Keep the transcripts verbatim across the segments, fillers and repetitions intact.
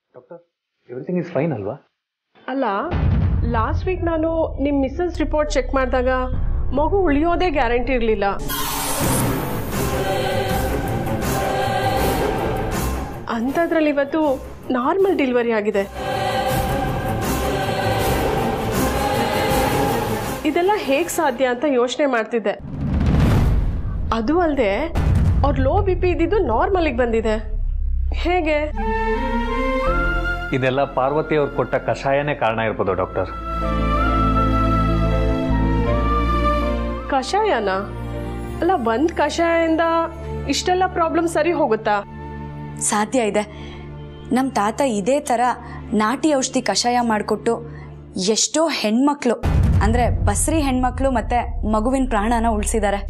Doctor everything is fine ಅಲ್ವಾ? ಅಲ್ಲ, last week ನಾನು ನಿಮ್ಮ ಮಿಸ್ಸಸ್ ರಿಪೋರ್ಟ್ ಚೆಕ್ ಮಾಡಿದಾಗ ಮಗು ಉಳಿಯೋದೇ ಗ್ಯಾರಂಟಿ ಇರಲಿಲ್ಲ. ಅಂಥದ್ರಲ್ಲಿ ಇವತ್ತು ನಾರ್ಮಲ್ ಡೆಲಿವರಿ ಆಗಿದೆ. ಇದೆಲ್ಲ ಹೇಗೆ ಸಾಧ್ಯ ಅಂತ ಯೋಚನೆ ಮಾಡ್ತಿದ್ದೆ. ಅದು ಅಲ್ಲದೆ ಅವ್ರ ಲೋ ಬಿ ಪಿ ಇದ್ದಿದ್ದು ನಾರ್ಮಲಿಗೆ ಬಂದಿದೆ. ಹೇಗೆ? ಇದೆಲ್ಲ ಪಾರ್ವತಿ ಅವ್ರು ಕೊಟ್ಟ ಕಷಾಯನೇ ಕಾರಣ ಇರ್ಬೋದು ಡಾಕ್ಟರ್. ಕಷಾಯನ? ಅಲ್ಲ, ಒಂದು ಕಷಾಯದಿಂದ ಇಷ್ಟೆಲ್ಲ ಪ್ರಾಬ್ಲಮ್ ಸರಿ ಹೋಗುತ್ತಾ? ಸಾಧ್ಯ ಇದೆ. ನಮ್ಮ ತಾತ ಇದೇ ಥರ ನಾಟಿ ಔಷಧಿ ಕಷಾಯ ಮಾಡಿಕೊಟ್ಟು ಎಷ್ಟೋ ಹೆಣ್ಮಕ್ಳು ಅಂದರೆ ಬಸ್ರಿ ಹೆಣ್ಮಕ್ಳು ಮತ್ತು ಮಗುವಿನ ಪ್ರಾಣನ ಉಳಿಸಿದ್ದಾರೆ.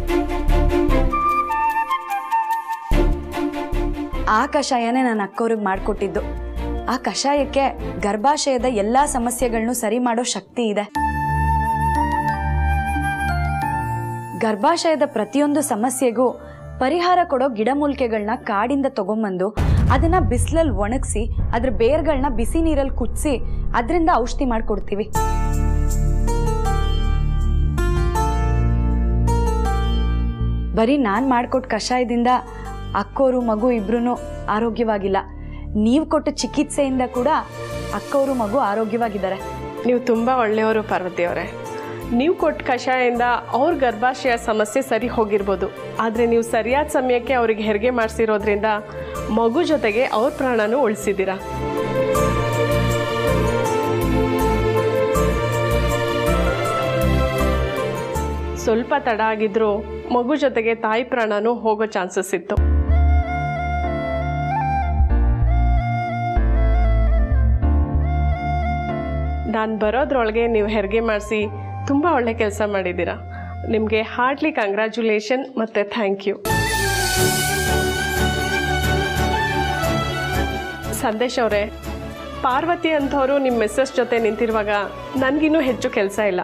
ಆ ಕಷಾಯನೇ ನಾನು ಅಕ್ಕವ್ರಿಗೆ ಮಾಡಿಕೊಟ್ಟಿದ್ದು. ಆ ಕಷಾಯಕ್ಕೆ ಗರ್ಭಾಶಯದ ಎಲ್ಲ ಸಮಸ್ಯೆಗಳನ್ನು ಸರಿ ಮಾಡೋ ಶಕ್ತಿ ಇದೆ. ಗರ್ಭಾಶಯದ ಪ್ರತಿಯೊಂದು ಸಮಸ್ಯೆಗೂ ಪರಿಹಾರ ಕೊಡೋ ಗಿಡಮೂಲಿಕೆಗಳನ್ನ ಕಾಡಿಂದ ತಗೊಂಬಂದು ಅದನ್ನ ಬಿಸಿಲಲ್ಲಿ ಒಣಗಿಸಿ ಅದ್ರ ಬೇರ್ಗಳನ್ನ ಬಿಸಿ ನೀರಲ್ಲಿ ಕುದಿಸಿ ಅದರಿಂದ ಔಷಧಿ ಮಾಡಿಕೊಡ್ತೀವಿ. ಬರೀ ನಾನು ಮಾಡಿಕೊಟ್ಟ ಕಷಾಯದಿಂದ ಅಕ್ಕೋರು ಮಗು ಇಬ್ರು ಆರೋಗ್ಯವಾಗಿಲ್ಲ. ನೀವು ಕೊಟ್ಟ ಚಿಕಿತ್ಸೆಯಿಂದ ಕೂಡ ಅಕ್ಕವರು ಮಗು ಆರೋಗ್ಯವಾಗಿದ್ದಾರೆ. ನೀವು ತುಂಬ ಒಳ್ಳೆಯವರು ಪಾರ್ವತಿ ಅವರೇ. ನೀವು ಕೊಟ್ಟ ಕಷಾಯದಿಂದ ಅವ್ರ ಗರ್ಭಾಶಯ ಸಮಸ್ಯೆ ಸರಿ ಹೋಗಿರ್ಬೋದು, ಆದರೆ ನೀವು ಸರಿಯಾದ ಸಮಯಕ್ಕೆ ಅವರಿಗೆ ಹೆರಿಗೆ ಮಾಡಿಸಿರೋದ್ರಿಂದ ಮಗು ಜೊತೆಗೆ ಅವ್ರ ಪ್ರಾಣನೂ ಉಳಿಸಿದ್ದೀರಾ. ಸ್ವಲ್ಪ ತಡ ಆಗಿದ್ರೂ ಮಗು ಜೊತೆಗೆ ತಾಯಿ ಪ್ರಾಣನೂ ಹೋಗೋ ಚಾನ್ಸಸ್ ಇತ್ತು. ನಾನು ಬರೋದ್ರೊಳಗೆ ನೀವು ಹೆರಿಗೆ ಮಾಡಿಸಿ ತುಂಬ ಒಳ್ಳೆ ಕೆಲಸ ಮಾಡಿದ್ದೀರಾ. ನಿಮಗೆ ಹಾರ್ಟ್ಲಿ ಕಂಗ್ರ್ಯಾಚುಲೇಷನ್ ಮತ್ತು ಥ್ಯಾಂಕ್ ಯು. ಸಂದೇಶ್ ಅವರೇ, ಪಾರ್ವತಿ ಅಂಥವರು ನಿಮ್ಮ ಮಿಸ್ಸಸ್ ಜೊತೆ ನಿಂತಿರುವಾಗ ನನಗಿನ್ನೂ ಹೆಚ್ಚು ಕೆಲಸ ಇಲ್ಲ.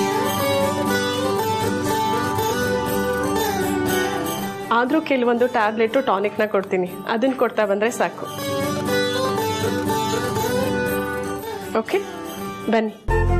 ಆದರೂ ಕೆಲವೊಂದು ಟ್ಯಾಬ್ಲೆಟು ಟಾನಿಕ್ನ ಕೊಡ್ತೀನಿ, ಅದನ್ನು ಕೊಡ್ತಾ ಬಂದರೆ ಸಾಕು. ಓಕೆ, ಬನ್ನಿ.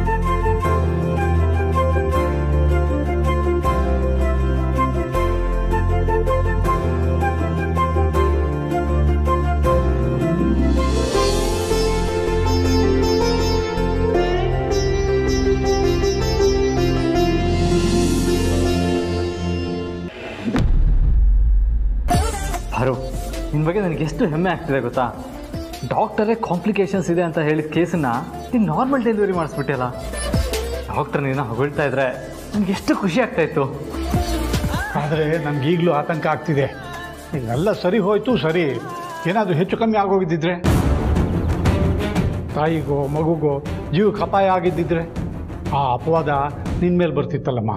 ಪಾರು, ನಿನ್ನ ಬಗ್ಗೆ ನನಗೆ ಎಷ್ಟು ಹೆಮ್ಮೆ ಆಗ್ತಿದೆ ಗೊತ್ತಾ? ಡಾಕ್ಟರೇ ಕಾಂಪ್ಲಿಕೇಶನ್ಸ್ ಇದೆ ಅಂತ ಹೇಳಿದ ಕೇಸನ್ನ ನೀನು ನಾರ್ಮಲ್ ಡೆಲಿವರಿ ಮಾಡಿಸ್ಬಿಟ್ಟಿಲ್ಲ. ಡಾಕ್ಟರ್ ನೀನು ಹೊಗಳ್ತಾ ಇದ್ರೆ ನನಗೆ ಎಷ್ಟು ಖುಷಿ ಆಗ್ತಾಯಿತ್ತು. ಆದರೆ ನನಗೀಗಲೂ ಆತಂಕ ಆಗ್ತಿದೆ. ಇದೆಲ್ಲ ಸರಿ ಹೋಯ್ತು, ಸರಿ ಏನಾದರೂ ಹೆಚ್ಚು ಕಮ್ಮಿ ಆಗೋಗಿದ್ದಿದ್ರೆ, ತಾಯಿಗೋ ಮಗುಗೋ ಜೀವಕ್ಕೆ ಅಪಾಯ ಆಗಿದ್ದಿದ್ರೆ ಆ ಅಪವಾದ ನಿನ್ನ ಮೇಲೆ ಬರ್ತಿತ್ತಲ್ಲಮ್ಮ.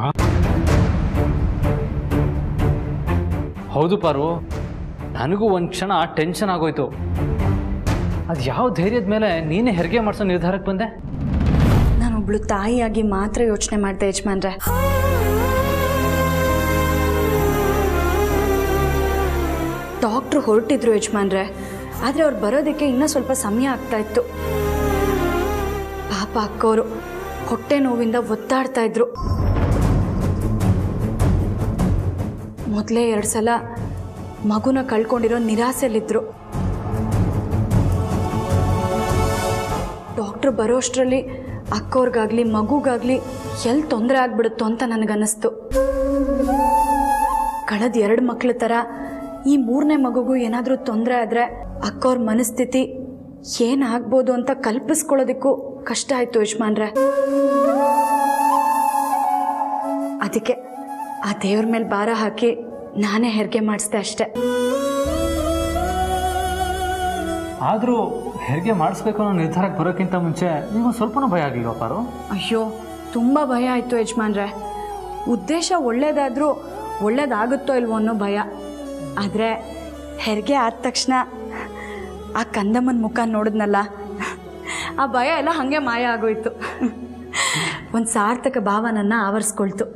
ಹೌದು ಪಾರು, ನನಗೂ ಒಂದು ಕ್ಷಣ ಟೆನ್ಷನ್ ಆಗೋಯ್ತು. ಅದು ಯಾವ ಧೈರ್ಯದ ಮೇಲೆ ನೀನೇ ಹೆರಿಗೆ ಮಾಡಿಸೋ ನಿರ್ಧಾರಕ್ಕೆ ಬಂದೆ? ನಾನೊಬ್ಳು ತಾಯಿಯಾಗಿ ಮಾತ್ರ ಯೋಚನೆ ಮಾಡಿದೆ ಯಜಮಾನ್ರೆ. ಡಾಕ್ಟ್ರು ಹೊರಟಿದ್ರು ಯಜಮಾನ್ರೆ, ಆದರೆ ಅವ್ರು ಬರೋದಕ್ಕೆ ಇನ್ನೂ ಸ್ವಲ್ಪ ಸಮಯ ಆಗ್ತಾ ಇತ್ತು. ಪಾಪ ಅಕ್ಕವರು ಹೊಟ್ಟೆ ನೋವಿಂದ ಒತ್ತಾಡ್ತಾ ಇದ್ರು. ಮೊದಲೇ ಎರಡು ಸಲ ಮಗುನ ಕಳ್ಕೊಂಡಿರೋ ನಿರಾಸೆಯಲ್ಲಿದ್ದರು. ಡಾಕ್ಟ್ರು ಬರೋಷ್ಟರಲ್ಲಿ ಅಕ್ಕವ್ರಿಗಾಗಲಿ ಮಗುಗಾಗಲಿ ಎಲ್ಲಿ ತೊಂದರೆ ಆಗ್ಬಿಡುತ್ತೋ ಅಂತ ನನಗನ್ನಿಸ್ತು. ಕಳೆದ ಎರಡು ಮಕ್ಳ ಥರ ಈ ಮೂರನೇ ಮಗುಗೂ ಏನಾದರೂ ತೊಂದರೆ ಆದರೆ ಅಕ್ಕವ್ರ ಮನಸ್ಥಿತಿ ಏನಾಗ್ಬೋದು ಅಂತ ಕಲ್ಪಿಸ್ಕೊಳ್ಳೋದಕ್ಕೂ ಕಷ್ಟ ಆಯಿತು ಯಜಮಾನ್ರೆ. ಅದಕ್ಕೆ ಆ ದೇವ್ರ ಮೇಲೆ ಭಾರ ಹಾಕಿ ನಾನೇ ಹೆರಿಗೆ ಮಾಡಿಸ್ದೆ ಅಷ್ಟೆ. ಆದರೂ ಹೆರಿಗೆ ಮಾಡಿಸ್ಬೇಕು ಅನ್ನೋ ನಿರ್ಧಾರಕ್ಕೆ ಬರೋಕ್ಕಿಂತ ಮುಂಚೆ ನೀವು ಸ್ವಲ್ಪನೂ ಭಯ ಆಗಿಲ್ವಾ ಪಾರು? ಅಯ್ಯೋ, ತುಂಬ ಭಯ ಆಯಿತು ಯಜಮಾನ್ರೆ. ಉದ್ದೇಶ ಒಳ್ಳೇದಾದರೂ ಒಳ್ಳೇದಾಗುತ್ತೋ ಇಲ್ವೋ ಅನ್ನೋ ಭಯ. ಆದರೆ ಹೆರಿಗೆ ಆದ ತಕ್ಷಣ ಆ ಕಂದಮ್ಮನ ಮುಖ ನೋಡಿದ್ನಲ್ಲ, ಆ ಭಯ ಎಲ್ಲ ಹಾಗೆ ಮಾಯ ಆಗೋಯ್ತು. ಒಂದು ಸಾರ್ಥಕ ಭಾವ ನನ್ನ ಆವರಿಸ್ಕೊಳ್ತು.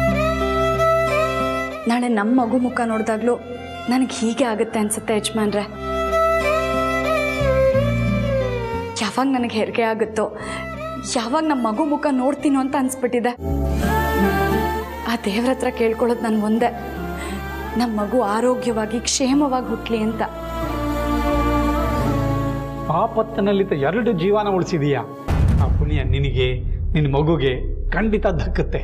ನಾಳೆ ನಮ್ಮ ಮಗು ಮುಖ ನೋಡಿದಾಗಲೂ ನನಗೆ ಹೀಗೆ ಆಗುತ್ತೆ ಅನಿಸುತ್ತೆ ಯಜಮಾನ್ರೆ. ಯಾವಾಗ ನನಗೆ ಹೆರಿಗೆ ಆಗುತ್ತೋ, ಯಾವಾಗ ನಮ್ಮ ಮಗು ಮುಖ ನೋಡ್ತೀನೋ ಅಂತ ಅನಿಸ್ಬಿಟ್ಟಿದೆ. ಆ ದೇವ್ರ ಹತ್ರ ಕೇಳ್ಕೊಳ್ಳೋದು ನಾನು ಒಂದೇ, ನಮ್ಮ ಮಗು ಆರೋಗ್ಯವಾಗಿ ಕ್ಷೇಮವಾಗಿ ಹುಟ್ಟಲಿ ಅಂತ. ಆಪತ್ತಿನಲ್ಲಿದ್ದ ಎರಡು ಜೀವನ ಉಳಿಸಿದೀಯಾ. ಆ ಪುಣ್ಯ ನಿನಗೆ, ನಿನ್ನ ಮಗುಗೆ ಖಂಡಿತ ದಕ್ಕುತ್ತೆ.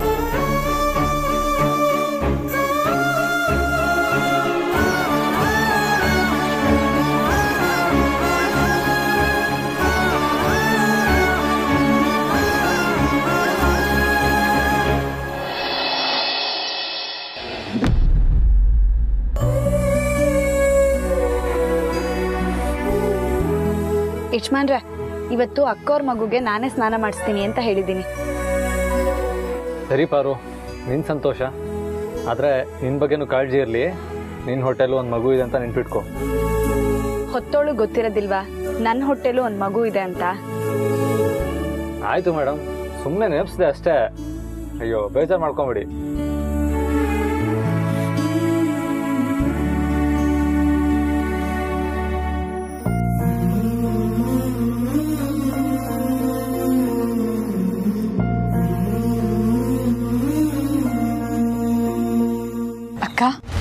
ಯಜಮಾನ್ರೆ, ಇವತ್ತು ಅಕ್ಕೋರ್ ಮಗುಗೆ ನಾನೇ ಸ್ನಾನ ಮಾಡಿಸ್ತೀನಿ ಅಂತ ಹೇಳಿದ್ದೀನಿ. ಸರಿ ಪಾರು, ನಿನ್ನ ಸಂತೋಷ. ಆದರೆ ನಿನ್ನ ಬಗ್ಗೆನೂ ಕಾಳಜಿ ಇರಲಿ. ನಿನ್ನ ಹೊಟ್ಟೆಲು ಒಂದು ಮಗು ಇದೆ ಅಂತ ನೆನ್ಪಿಟ್ಕೊ. ಹೊತ್ತೋಳು ಗೊತ್ತಿರೋದಿಲ್ವಾ ನನ್ನ ಹೊಟ್ಟೆಲು ಒಂದು ಮಗು ಇದೆ ಅಂತ? ಆಯಿತು ಮೇಡಮ್, ಸುಮ್ಮನೆ ನೆನಪಿಸಿದೆ ಅಷ್ಟೇ. ಅಯ್ಯೋ, ಬೇಜಾರು ಮಾಡ್ಕೊಂಬಿಡಿ. ಅಕ್ಕ,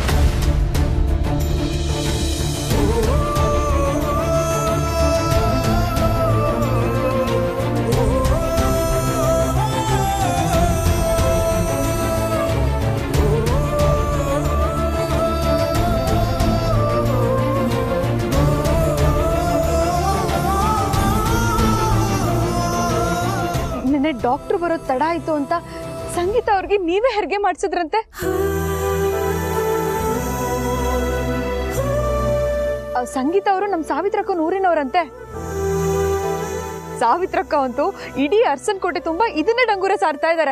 ನೆನ್ನೆ ಡಾಕ್ಟರ್ ಬರೋದು ತಡ ಆಯ್ತು ಅಂತ ಸಂಗೀತ ಅವ್ರಿಗೆ ನೀವೇ ಹೆರಿಗೆ ಮಾಡಿಸಿದ್ರಂತೆ. ಸಂಗೀತ ಅವರು ನಮ್ಮ ಸಾವಿತ್ರಕ್ಕ ಊರಿನವರಂತೆ. ಸಾವಿತ್ರಕ್ಕ ಅಂತೂ ಇಡೀ ಅರ್ಸನ್ ಕೋಟೆ ತುಂಬಾ ಇದನ್ನೇ ಡಂಗೂರ ಸಾರ್ತಾ ಇದ್ದಾರೆ.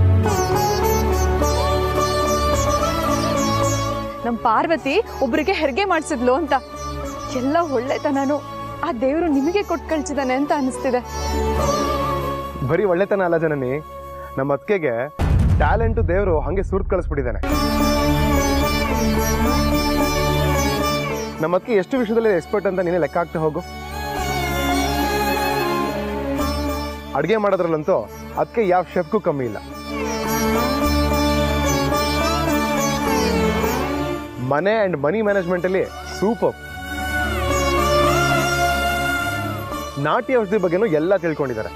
ನಮ್ ಪಾರ್ವತಿ ಒಬ್ರಿಗೆ ಹೆರಿಗೆ ಮಾಡಿಸಿದ್ಲು ಅಂತ. ಎಲ್ಲ ಒಳ್ಳೆತನನು ಆ ದೇವರು ನಿಮಗೆ ಕೊಟ್ಟು ಕಳ್ಸಿದಾನೆ ಅಂತ ಅನಿಸ್ತಿದೆ. ಬರೀ ಒಳ್ಳೆತನ ಅಲ್ಲ ಜನನಿ, ನಮ್ಮ ಅತ್ತಿಗೆಗೆ ಟ್ಯಾಲೆಂಟು ದೇವರು ಹಂಗೆ ಸುರ್ತ್ ಕಳಿಸ್ಬಿಟ್ಟಿದ್ದಾನೆ. ನಮ್ಮ ಅತ್ತಿಗೆ ಎಷ್ಟು ವಿಷಯದಲ್ಲಿ ಎಕ್ಸ್ಪರ್ಟ್ ಅಂತ ನೀನೇ ಲೆಕ್ಕ ಹಾಕ್ತಾ ಹೋಗು. ಅಡುಗೆ ಮಾಡೋದ್ರಲ್ಲಂತೂ ಅದಕ್ಕೆ ಯಾವ ಶೆಫ್ಗೂ ಕಮ್ಮಿ ಇಲ್ಲ. ಮನೆ ಆ್ಯಂಡ್ ಮನಿ ಮ್ಯಾನೇಜ್ಮೆಂಟಲ್ಲಿ ಸೂಪರ್. ನಾಟಿ ಔಷಧಿ ಬಗ್ಗೆನೂ ಎಲ್ಲ ತಿಳ್ಕೊಂಡಿದ್ದಾರೆ.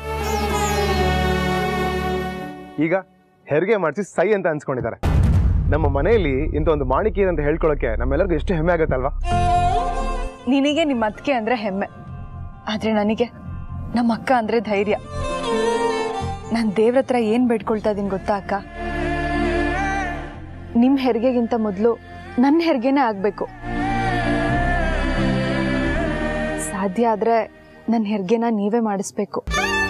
ಈಗ ಹೆರಿಗೆ ಮಾಡಿಸಿ ಸೈ ಅಂತ ಅನ್ಸ್ಕೊಂಡಿದ್ದಾರೆ. ನಮ್ಮ ಮನೆಯಲ್ಲಿ ಇಂಥ ಒಂದು ಮಾಣಿಕೆ ಅಂತ ಹೇಳ್ಕೊಳ್ಳೋಕೆ ನಮ್ಮೆಲ್ಲರಿಗೂ ಎಷ್ಟು ಹೆಮ್ಮೆ ಆಗುತ್ತಲ್ವಾ? ನಿನಗೆ ನಿಮ್ಮ ಅತ್ತಿಗೆ ಅಂದ್ರೆ ಹೆಮ್ಮೆ, ಆದ್ರೆ ನನಗೆ ನಮ್ಮ ಅಕ್ಕ ಅಂದ್ರೆ ಧೈರ್ಯ. ನಾನು ದೇವ್ರ ಹತ್ರ ಏನ್ ಬೇಡ್ಕೊಳ್ತಾ ಇದೀನಿ ಗೊತ್ತಾ ಅಕ್ಕ? ನಿಮ್ ಹೆರಿಗೆಗಿಂತ ಮೊದಲು ನನ್ನ ಹೆರಿಗೆನೇ ಆಗ್ಬೇಕು. ಸಾಧ್ಯ ಆದ್ರೆ ನನ್ನ ಹೆರಿಗೆನ ನೀವೇ ಮಾಡಿಸ್ಬೇಕು.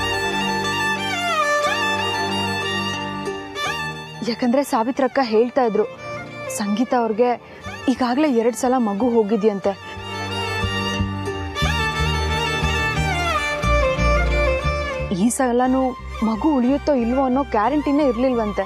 ಯಾಕಂದ್ರೆ ಸಾವಿತ್ರಕ್ಕ ಹೇಳ್ತಾ ಇದ್ರು, ಸಂಗೀತ ಅವ್ರಿಗೆ ಈಗಾಗಲೇ ಎರಡ್ ಸಲ ಮಗು ಹೋಗಿದ್ಯಂತೆ. ಈ ಸಲನೂ ಮಗು ಉಳಿಯುತ್ತೋ ಇಲ್ವೋ ಅನ್ನೋ ಗ್ಯಾರಂಟಿನೇ ಇರ್ಲಿಲ್ವಂತೆ.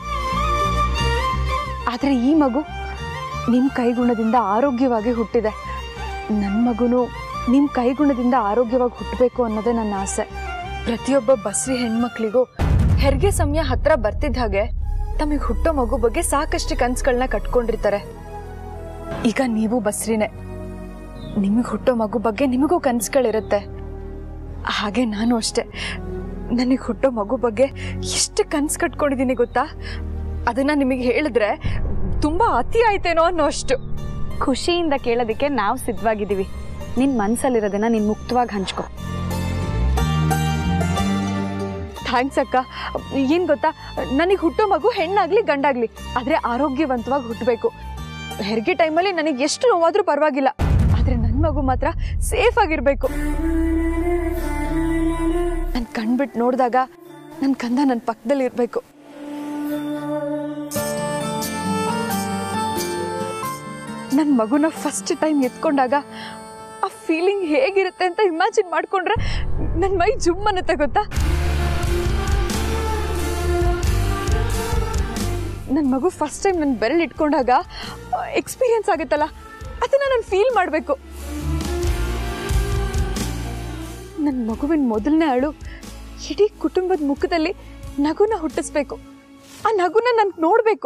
ಆದ್ರೆ ಈ ಮಗು ನಿಮ್ ಕೈಗುಣದಿಂದ ಆರೋಗ್ಯವಾಗಿ ಹುಟ್ಟಿದೆ. ನನ್ನ ಮಗುನು ನಿಮ್ ಕೈಗುಣದಿಂದ ಆರೋಗ್ಯವಾಗಿ ಹುಟ್ಟಬೇಕು ಅನ್ನೋದೇ ನನ್ನ ಆಸೆ. ಪ್ರತಿಯೊಬ್ಬ ಬಸ್ರಿ ಹೆಣ್ಮಕ್ಳಿಗೂ ಹೆರಿಗೆ ಸಮಯ ಹತ್ರ ಬರ್ತಿದ್ದ ಹಾಗೆ ತಮಗೆ ಹುಟ್ಟೋ ಮಗು ಬಗ್ಗೆ ಸಾಕಷ್ಟು ಕನ್ಸುಗಳನ್ನ ಕಟ್ಕೊಂಡಿರ್ತಾರೆ. ಈಗ ನೀವು ಬಸ್ರಿನೇ, ನಿಮಗೆ ಹುಟ್ಟೋ ಮಗು ಬಗ್ಗೆ ನಿಮಗೂ ಕನ್ಸುಗಳಿರುತ್ತೆ. ಹಾಗೆ ನಾನು ಅಷ್ಟೇ, ನನಗೆ ಹುಟ್ಟೋ ಮಗು ಬಗ್ಗೆ ಎಷ್ಟು ಕನ್ಸು ಕಟ್ಕೊಂಡಿದ್ದೀನಿ ಗೊತ್ತಾ? ಅದನ್ನ ನಿಮಗೆ ಹೇಳಿದ್ರೆ ತುಂಬಾ ಅತಿ ಆಯ್ತೇನೋ ಅನ್ನೋ ಅಷ್ಟು. ಖುಷಿಯಿಂದ ಕೇಳೋದಕ್ಕೆ ನಾವು ಸಿದ್ಧವಾಗಿದ್ದೀವಿ. ನಿನ್ನ ಮನಸ್ಸಲ್ಲಿರೋದನ್ನ ನೀನು ಮುಕ್ತವಾಗಿ ಹಂಚ್ಕೊ. ಥ್ಯಾಂಕ್ಸ್ ಅಕ್ಕ. ಏನ್ ಗೊತ್ತಾ, ನನಗೆ ಹುಟ್ಟೋ ಮಗು ಹೆಣ್ಣಾಗ್ಲಿ ಗಂಡಾಗ್ಲಿ ಆದ್ರೆ ಆರೋಗ್ಯವಂತವಾಗಿ ಹುಟ್ಟಬೇಕು. ಹೆರಿಗೆ ಟೈಮಲ್ಲಿ ನನಗೆ ಎಷ್ಟು ನೋವಾದ್ರೂ ಪರವಾಗಿಲ್ಲ, ಆದ್ರೆ ನನ್ನ ಮಗು ಮಾತ್ರ ಸೇಫ್ ಆಗಿರ್ಬೇಕು. ನನ್ ಕಣ್ಬಿಟ್ಟು ನೋಡಿದಾಗ ನನ್ನ ಕಂದ ನನ್ನ ಪಕ್ಕದಲ್ಲಿ ಇರ್ಬೇಕು. ನನ್ನ ಮಗುನ ಫಸ್ಟ್ ಟೈಮ್ ಎತ್ಕೊಂಡಾಗ ಆ ಫೀಲಿಂಗ್ ಹೇಗಿರುತ್ತೆ ಅಂತ ಇಮ್ಯಾಜಿನ್ ಮಾಡ್ಕೊಂಡ್ರೆ ನನ್ನ ಮೈ ಜುಮ್ ಅನ್ನತ್ತೆ ಗೊತ್ತಾ? ನನ್ನ ಮಗು ಫಸ್ಟ್ ಟೈಮ್ ನನ್ನ ಬೆರಳು ಇಟ್ಕೊಂಡಾಗ ಎಕ್ಸ್ಪೀರಿಯನ್ಸ್ ಆಗುತ್ತಲ್ಲ, ಅದನ್ನ ನಾನು ಫೀಲ್ ಮಾಡಬೇಕು. ನನ್ನ ಮಗುವಿನ ಮೊದಲನೇ ಅಳು ಇಡೀ ಕುಟುಂಬದ ಮುಖದಲ್ಲಿ ನಗುನ ಹುಟ್ಟಿಸ್ಬೇಕು. ಆ ನಗುನ ನಾನು ನೋಡಬೇಕು.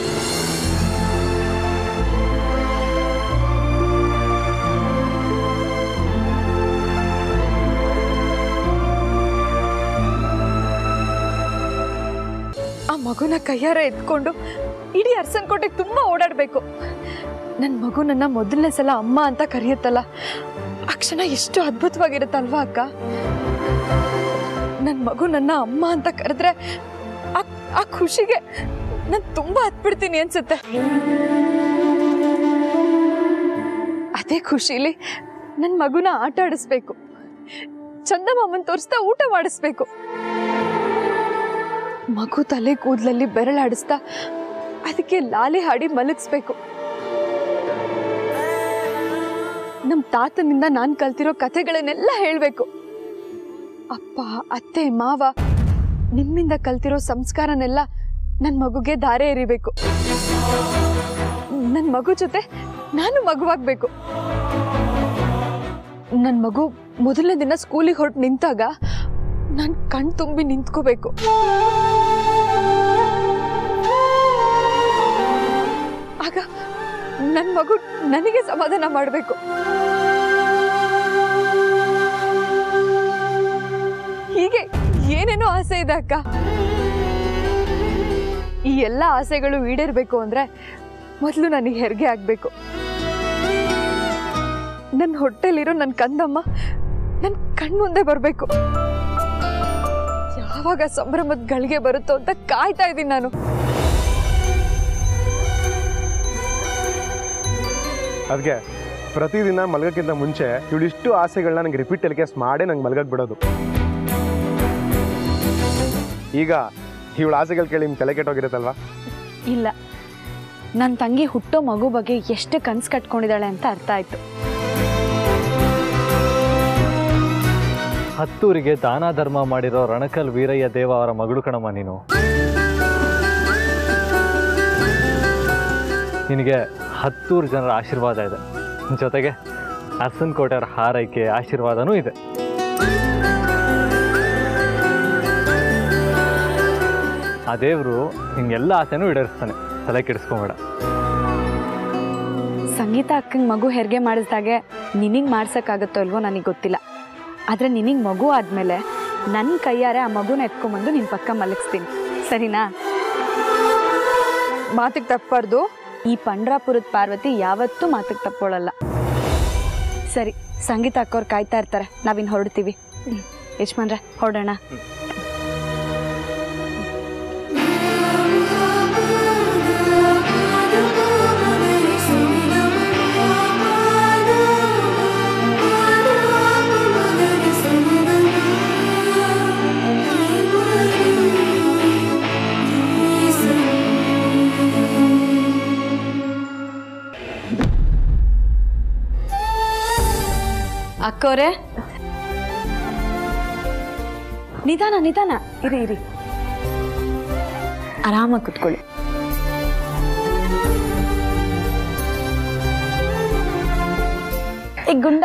ಆ ಮಗುನ ಕೈಯಾರ ಎತ್ಕೊಂಡು ಇಡೀ ಅರಸನಕೋಟೆಗೆ ತುಂಬಾ ಓಡಾಡಬೇಕು. ನನ್ನ ಮಗು ನನ್ನ ಮೊದಲನೇ ಸಲ ಅಮ್ಮ ಅಂತ ಕರೆಯುತ್ತಲ್ಲ, ಆ ಕ್ಷಣ ಎಷ್ಟು ಅದ್ಭುತವಾಗಿರುತ್ತಲ್ವಾ ಅಕ್ಕ? ನನ್ನ ಮಗು ನನ್ನ ಅಮ್ಮ ಅಂತ ಕರೆದ್ರೆ ಆ ಖುಷಿಗೆ ನಾನು ತುಂಬಾ ಹತ್ಬಿಡ್ತೀನಿ ಅನ್ಸುತ್ತೆ. ಅದೇ ಖುಷಿಲಿ ನನ್ನ ಮಗುನ ಆಟ ಆಡಿಸ್ಬೇಕು, ಚಂದಮಾಮನ್ ತೋರಿಸ್ತಾ ಊಟ ಮಾಡಿಸ್ಬೇಕು, ಮಗು ತಲೆ ಕೂದಲಲ್ಲಿ ಬೆರಳಾಡಿಸ್ತಾ ಅದಕ್ಕೆ ಲಾಲಿ ಹಾಡಿ ಮಲಗಿಸ್ಬೇಕು. ನಮ್ಮ ತಾತನಿಂದ ನಾನು ಕಲ್ತಿರೋ ಕಥೆಗಳನ್ನೆಲ್ಲ ಹೇಳಬೇಕು. ಅಪ್ಪ, ಅತ್ತೆ, ಮಾವ ನಿಮ್ಮಿಂದ ಕಲ್ತಿರೋ ಸಂಸ್ಕಾರನೆಲ್ಲ ನನ್ನ ಮಗುಗೆ ದಾರೆ ಎರಿಬೇಕು. ನನ್ನ ಮಗು ಜೊತೆ ನಾನು ಮಗುವಾಗಬೇಕು. ನನ್ನ ಮಗು ಮೊದಲನೇ ದಿನ ಸ್ಕೂಲಿಗೆ ಹೊರಟು ನಿಂತಾಗ ನಾನು ಕಣ್ ತುಂಬಿ ನಿಂತ್ಕೋಬೇಕು. ಆಗ ನನ್ನ ಮಗು ನನಗೆ ಸಮಾಧಾನ ಮಾಡಬೇಕು. ಹೀಗೆ ಏನೇನೋ ಆಸೆ ಇದೆ ಅಕ್ಕ. ಈ ಎಲ್ಲ ಆಸೆಗಳು ಈಡೇರ್ಬೇಕು ಅಂದ್ರೆ ಮೊದಲು ನನಗೆ ಹೆರಿಗೆ ಆಗ್ಬೇಕು. ನನ್ನ ಹೊಟ್ಟೆಲಿರೋ ನನ್ನ ಕಂದಮ್ಮ ನನ್ನ ಕಣ್ಮುಂದೆ ಬರಬೇಕು. ಯಾವಾಗ ಸಂಭ್ರಮದ ಗಳಿಗೆ ಬರುತ್ತೋ ಅಂತ ಕಾಯ್ತಾ ಇದ್ದೀನಿ ನಾನು. ಅದಕ್ಕೆ ಪ್ರತಿದಿನ ಮಲಗಕ್ಕಿಂತ ಮುಂಚೆ ಇವಳಿಷ್ಟು ಆಸೆಗಳನ್ನ ನಂಗೆ ರಿಪೀಟ್ ಟೆಲಿಕಾಸ್ಟ್ ಮಾಡೇ ನಂಗೆ ಮಲಗಕ್ಕೆ ಬಿಡೋದು. ಈಗ ಇವಳ ಆಸೆಗಳು ಕೇಳಿ ನಿಮ್ಗೆ ತಲೆ ಕೆಟ್ಟೋಗಿರುತ್ತಲ್ವಾ? ಇಲ್ಲ, ನನ್ನ ತಂಗಿ ಹುಟ್ಟೋ ಮಗು ಬಗ್ಗೆ ಎಷ್ಟು ಕನ್ಸು ಕಟ್ಕೊಂಡಿದ್ದಾಳೆ ಅಂತ ಅರ್ಥ ಆಯ್ತು. ಹತ್ತೂರಿಗೆ ದಾನ ಧರ್ಮ ಮಾಡಿರೋ ರಣಕಲ್ ವೀರಯ್ಯ ದೇವ ಅವರ ಮಗಳು ಕಣಮ್ಮ ನೀನು. ನಿನಗೆ ಹತ್ತೂರು ಜನರ ಆಶೀರ್ವಾದ ಇದೆ, ಜೊತೆಗೆ ಅರಸನಕೋಟೆಯವರ ಹಾರೈಕೆ ಆಶೀರ್ವಾದನೂ ಇದೆ. ಆ ದೇವರು ನಿಂಗೆಲ್ಲ ಆಸೆನೂ ಈಡೇರಿಸ್ತಾನೆ, ತಲೆ ಕೆಡಿಸ್ಕೊಂಬೇಡ. ಸಂಗೀತ ಅಕ್ಕಂಗೆ ಮಗು ಹೆರಿಗೆ ಮಾಡಿಸ್ದಾಗೆ ನಿನಗೆ ಮಾಡ್ಸೋಕ್ಕಾಗತ್ತೋ ಇಲ್ವೋ ನನಗೆ ಗೊತ್ತಿಲ್ಲ. ಆದರೆ ನಿನಗೆ ಮಗು ಆದಮೇಲೆ ನನ್ನ ಕೈಯಾರೆ ಆ ಮಗುನ ಎತ್ಕೊಂಬಂದು ನಿನ್ನ ಪಕ್ಕ ಮಲಗಿಸ್ತೀನಿ, ಸರಿನಾ? ಮಾತಿಗೆ ತಪ್ಪಾರ್ದು. ಈ ಪಂಡ್ರಾಪುರದ ಪಾರ್ವತಿ ಯಾವತ್ತೂ ಮಾತಿಗೆ ತಪ್ಪೋಳಲ್ಲ. ಸರಿ, ಸಂಗೀತ ಅಕ್ಕವ್ರು ಕಾಯ್ತಾ ಇರ್ತಾರೆ, ನಾವಿನ್ನು ಹೊರಡ್ತೀವಿ. ಯಜಮಾನ್ರೆ ಹೊರಡೋಣ. ಅಕ್ಕವ್ರೆ, ನಿಧಾನ ನಿಧಾನ, ಇರಿ ಇರಿ, ಆರಾಮಾಗಿ ಕುತ್ಕೊಳ್ಳಿ. ಈ ಗುಂಡ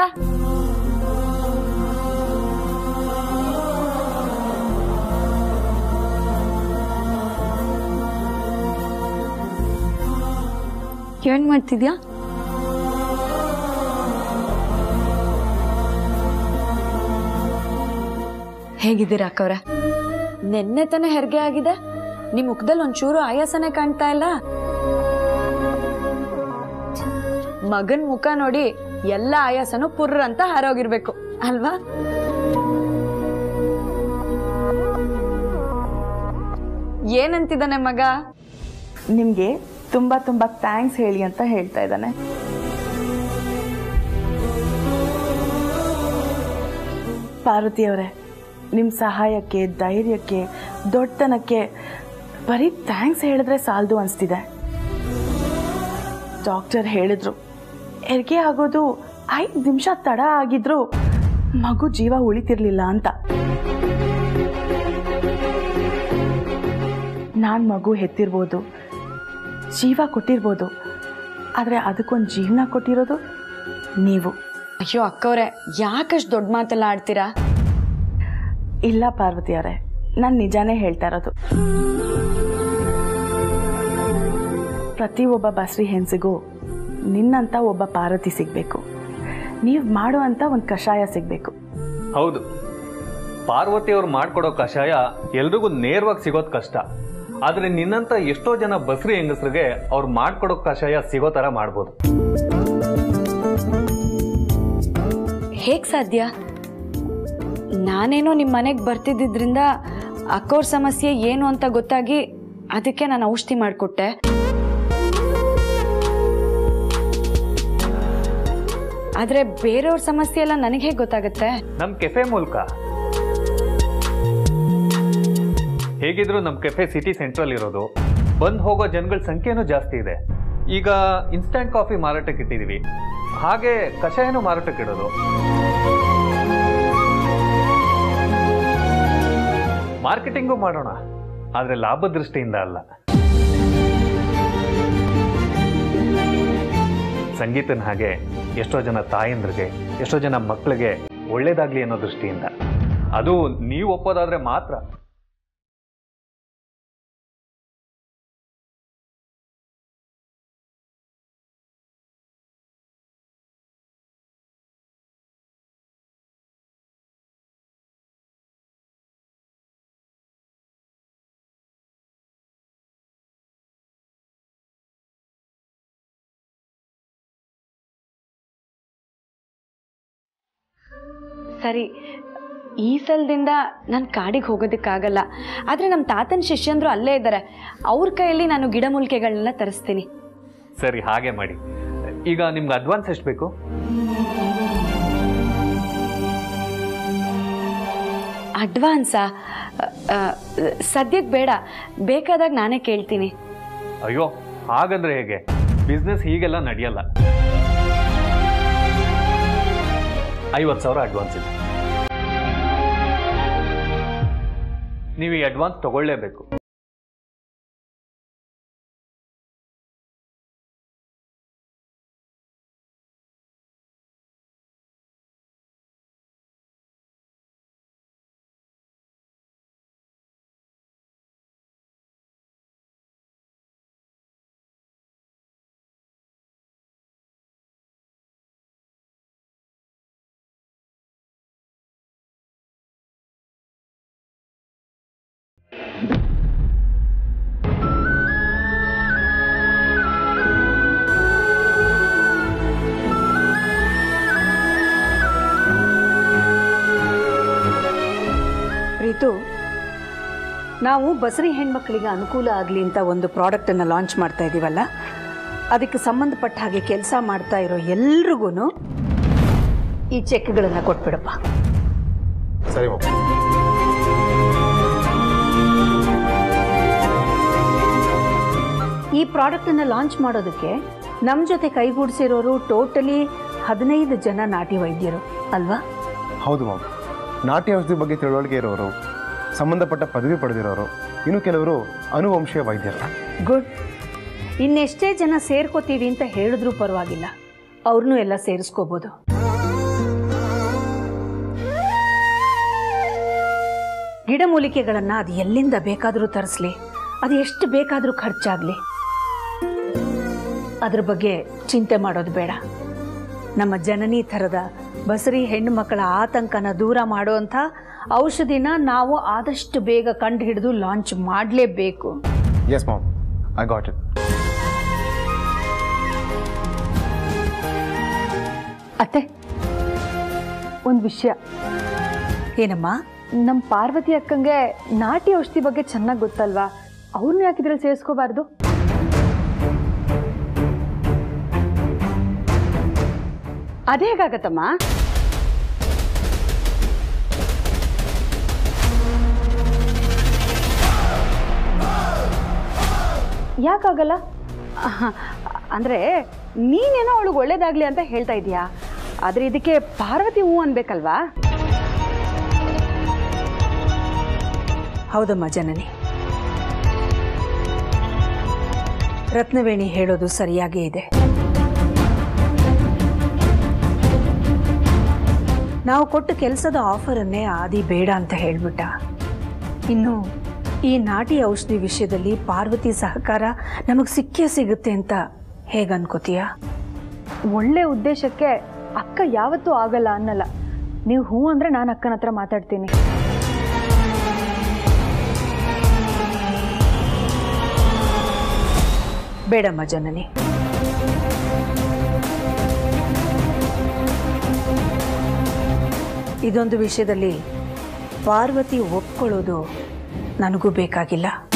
ಏನ್ ಮಾಡ್ತಿದ್ಯಾ? ಹೇಗಿದ್ದೀರಾ ಅಕ್ಕವ್ರೆ? ನೆನ್ನೆ ತಾನೇ ಹೆರಿಗೆ ಆಗಿದೆ, ನಿಮ್ ಮುಖದಲ್ಲಿ ಒಂಚೂರು ಆಯಾಸನೆ ಕಾಣ್ತಾ ಇಲ್ಲ. ಮಗನ್ ಮುಖ ನೋಡಿ ಎಲ್ಲ ಆಯಾಸನು ಪುರ್ರ ಅಂತ ಹಾರೋಗಿರ್ಬೇಕು ಅಲ್ವಾ? ಏನಂತಿದ್ದಾನೆ ಮಗ? ನಿಮ್ಗೆ ತುಂಬಾ ತುಂಬಾ ಥ್ಯಾಂಕ್ಸ್ ಹೇಳಿ ಅಂತ ಹೇಳ್ತಾ ಇದ್ದಾನೆ. ಪಾರ್ವತಿಯವರೇ, ನಿಮ್ಮ ಸಹಾಯಕ್ಕೆ, ಧೈರ್ಯಕ್ಕೆ, ದೊಡ್ಡತನಕ್ಕೆ ಬರೀ ಥ್ಯಾಂಕ್ಸ್ ಹೇಳಿದ್ರೆ ಸಾಲದು ಅನಿಸ್ತಿದೆ. ಡಾಕ್ಟರ್ ಹೇಳಿದ್ರು ಹೆರಿಗೆ ಆಗೋದು ಐದು ನಿಮಿಷ ತಡ ಆಗಿದ್ರು ಮಗು ಜೀವ ಉಳಿತಿರ್ಲಿಲ್ಲ ಅಂತ. ನಾನು ಮಗು ಹೆತ್ತಿರ್ಬೋದು, ಜೀವ ಕೊಟ್ಟಿರ್ಬೋದು, ಆದರೆ ಅದಕ್ಕೊಂದು ಜೀವನ ಕೊಟ್ಟಿರೋದು ನೀವು. ಅಯ್ಯೋ ಅಕ್ಕವ್ರೆ, ಯಾಕಷ್ಟು ದೊಡ್ಡ ಮಾತೆಲ್ಲ ಆಡ್ತೀರಾ? ಇಲ್ಲ ಪಾರ್ವತಿ ಅವರೇ, ನಾನು ನಿಜಾನೇ ಹೇಳ್ತಾ ಇರೋದು. ಪ್ರತಿಯೊಬ್ಬ ಬಸ್ರಿ ಹೆಂಗಸಿಗೂ ನಿನ್ನಂತ ಒಬ್ಬ ಪಾರ್ವತಿ ಸಿಗಬೇಕು. ನೀವು ಮಾಡುವಂಥ ಒಂದು ಕಷಾಯ ಸಿಗಬೇಕು. ಹೌದು, ಪಾರ್ವತಿಯವ್ರು ಮಾಡ್ಕೊಡೋ ಕಷಾಯ ಎಲ್ರಿಗೂ ನೇರವಾಗಿ ಸಿಗೋದು ಕಷ್ಟ. ಆದರೆ ನಿನ್ನಂತ ಎಷ್ಟೋ ಜನ ಬಸ್ರಿ ಹೆಂಗಸರಿಗೆ ಅವ್ರು ಮಾಡ್ಕೊಡೋ ಕಷಾಯ ಸಿಗೋ ಥರ ಮಾಡ್ಬೋದು. ಹೇಗೆ ಸಾಧ್ಯ? ನಾನೇನೋ ನಿಮ್ಮ ಮನೆಗೆ ಬರ್ತಿದ್ದಿದ್ರಿಂದ ಅಕ್ಕೋರ್ ಸಮಸ್ಯೆ ಏನು ಅಂತ ಗೊತ್ತಾಗಿ ಅದಕ್ಕೆ ನಾನು ಔಷಧಿ ಮಾಡಿಕೊಟ್ಟೆ. ಆದರೆ ಬೇರೆಯವ್ರ ಸಮಸ್ಯೆ ಎಲ್ಲ ನನಗೆ ಹೇಗೆ ಗೊತ್ತಾಗುತ್ತೆ? ನಮ್ಮ ಕೆಫೆ ಮೂಲಕ. ಹೇಗಿದ್ರು ನಮ್ಮ ಕೆಫೆ ಸಿಟಿ ಸೆಂಟ್ರಲ್ ಇರೋದು, ಬಂದು ಹೋಗೋ ಜನಗಳ ಸಂಖ್ಯೆನೂ ಜಾಸ್ತಿ ಇದೆ. ಈಗ ಇನ್ಸ್ಟಂಟ್ ಕಾಫಿ ಮಾರಾಟಕ್ಕೆ ಇಟ್ಟಿದ್ದೀವಿ, ಹಾಗೆ ಕಷಾಯನೂ ಮಾರಾಟಕ್ಕೆ ಇಡೋದು. ಮಾರ್ಕೆಟಿಂಗು ಮಾಡೋಣ, ಆದರೆ ಲಾಭ ದೃಷ್ಟಿಯಿಂದ ಅಲ್ಲ. ಸಂಗೀತನ ಹಾಗೆ ಎಷ್ಟೋ ಜನ ತಾಯಂದ್ರಿಗೆ, ಎಷ್ಟೋ ಜನ ಮಕ್ಕಳಿಗೆ ಒಳ್ಳೇದಾಗ್ಲಿ ಅನ್ನೋ ದೃಷ್ಟಿಯಿಂದ. ಅದು ನೀವು ಒಪ್ಪೋದಾದ್ರೆ ಮಾತ್ರ. ಸರಿ, ಈ ಸಲದಿಂದ ನಾನು ಕಾಡಿಗೆ ಹೋಗೋದಕ್ಕಾಗಲ್ಲ. ಆದರೆ ನಮ್ಮ ತಾತನ ಶಿಷ್ಯಂದ್ರು ಅಲ್ಲೇ ಇದ್ದಾರೆ, ಅವ್ರ ಕೈಯಲ್ಲಿ ನಾನು ಗಿಡಮೂಲಿಕೆಗಳನ್ನೆಲ್ಲ ತರಿಸ್ತೀನಿ. ಸರಿ, ಹಾಗೆ ಮಾಡಿ. ಈಗ ನಿಮ್ಗೆ ಅಡ್ವಾನ್ಸ್ ಎಷ್ಟು ಬೇಕು? ಅಡ್ವಾನ್ಸಾ? ಸದ್ಯಕ್ಕೆ ಬೇಡ, ಬೇಕಾದಾಗ ನಾನೇ ಕೇಳ್ತೀನಿ. ಅಯ್ಯೋ, ಹಾಗಂದ್ರೆ ಹೇಗೆ? ಬಿಸ್ನೆಸ್ ಹೀಗೆಲ್ಲ ನಡೆಯಲ್ಲ. ಐವತ್ತು ಸಾವಿರ ಅಡ್ವಾನ್ಸ್ ಇದೆ. ನೀವು ಈ ಅಡ್ವಾನ್ಸ್ ತಗೊಳ್ಳೇಬೇಕು. ಪ್ರೀತು, ನಾವು ಬಸರಿ ಹೆಣ್ಮಕ್ಳಿಗೆ ಅನುಕೂಲ ಆಗಲಿ ಅಂತ ಒಂದು ಪ್ರಾಡಕ್ಟನ್ನು ಲಾಂಚ್ ಮಾಡ್ತಾ ಇದ್ದೀವಲ್ಲ, ಅದಕ್ಕೆ ಸಂಬಂಧಪಟ್ಟ ಹಾಗೆ ಕೆಲಸ ಮಾಡ್ತಾ ಇರೋ ಎಲ್ರಿಗೂ ಈ ಚೆಕ್ಗಳನ್ನು ಕೊಟ್ಬಿಡಪ್ಪ. ಸರಿ. ಈ ಪ್ರಾಡಕ್ಟನ್ನು ಲಾಂಚ್ ಮಾಡೋದಕ್ಕೆ ನಮ್ಮ ಜೊತೆ ಕೈಗೂಡಿಸಿರೋರು ಟೋಟಲಿ ಹದಿನೈದು ಜನ ನಾಟಿ ವೈದ್ಯರು ಅಲ್ವಾ? ಹೌದು ಮಾಮ್. ನಾಟಿ ಔಷಧಿ ಬಗ್ಗೆ ತಿಳುವಳಿಕೆ ಇರೋರು, ಸಂಬಂಧಪಟ್ಟ ಪದವಿ ಪಡೆದಿರೋರು, ಇನ್ನು ಕೆಲವರು ಅನುವಂಶೀಯ ವೈದ್ಯರು. ಗುಡ್. ಇನ್ನೆಷ್ಟೇ ಜನ ಸೇರ್ಕೋತೀವಿ ಅಂತ ಹೇಳಿದ್ರೂ ಪರವಾಗಿಲ್ಲ, ಅವ್ರನ್ನೂ ಎಲ್ಲ ಸೇರಿಸ್ಕೋಬೋದು. ಗಿಡಮೂಲಿಕೆಗಳನ್ನು ಅದು ಎಲ್ಲಿಂದ ಬೇಕಾದರೂ ತರಿಸ್ಲಿ, ಅದು ಎಷ್ಟು ಬೇಕಾದರೂ ಖರ್ಚಾಗಲಿ, ಅದ್ರ ಬಗ್ಗೆ ಚಿಂತೆ ಮಾಡೋದು ಬೇಡ. ನಮ್ಮ ಜನನಿ ಥರದ ಬಸರಿ ಹೆಣ್ಣು ಮಕ್ಕಳ ಆತಂಕನ ದೂರ ಮಾಡುವಂಥ ಔಷಧಿನ ನಾವು ಆದಷ್ಟು ಬೇಗ ಕಂಡು ಹಿಡಿದು ಲಾಂಚ್ ಮಾಡಲೇಬೇಕು. Yes mom, I got it. ಅತ್ತೆ, ಒಂದು ವಿಷಯ. ಏನಮ್ಮ? ನಮ್ಮ ಪಾರ್ವತಿ ಅಕ್ಕಂಗೆ ನಾಟಿ ಔಷಧಿ ಬಗ್ಗೆ ಚೆನ್ನಾಗಿ ಗೊತ್ತಲ್ವಾ, ಅವ್ರನ್ನ ಯಾಕೆ ಇದ್ರಲ್ಲಿ ಸೇರಿಸ್ಕೋಬಾರ್ದು? ಅದೇ ಹೇಗಾಗತ್ತಮ್ಮ? ಯಾಕಾಗಲ್ಲ? ಅಂದರೆ ನೀನೇನೋ ಅವಳಿಗೆ ಒಳ್ಳೇದಾಗಲಿ ಅಂತ ಹೇಳ್ತಾ ಇದೀಯಾ, ಆದರೆ ಇದಕ್ಕೆ ಪಾರ್ವತಿ ಹೂ ಅನ್ಬೇಕಲ್ವಾ? ಹೌದಮ್ಮ ಜನನಿ, ರತ್ನವೇಣಿ ಹೇಳೋದು ಸರಿಯಾಗೇ ಇದೆ. ನಾವು ಕೊಟ್ಟ ಕೆಲಸದ ಆಫರನ್ನೇ ಆದಿ ಬೇಡ ಅಂತ ಹೇಳಿಬಿಟ್ಟ. ಇನ್ನು ಈ ನಾಟಿ ಔಷಧಿ ವಿಷಯದಲ್ಲಿ ಪಾರ್ವತಿ ಸಹಕಾರ ನಮಗೆ ಸಿಕ್ಕೇ ಸಿಗುತ್ತೆ ಅಂತ ಹೇಗೆ ಅನ್ಕೋತೀಯ? ಒಳ್ಳೆ ಉದ್ದೇಶಕ್ಕೆ ಅಕ್ಕ ಯಾವತ್ತೂ ಆಗಲ್ಲ ಅನ್ನಲ್ಲ. ನೀವು ಹ್ಞೂ ಅಂದರೆ ನಾನು ಅಕ್ಕನ ಹತ್ರ ಮಾತಾಡ್ತೀನಿ. ಬೇಡಮ್ಮ ಜನನಿ, ಇದೊಂದು ವಿಷಯದಲ್ಲಿ ಪಾರ್ವತಿ ಒಪ್ಕೊಳ್ಳೋದು ನನಗೂ ಬೇಕಾಗಿಲ್ಲ.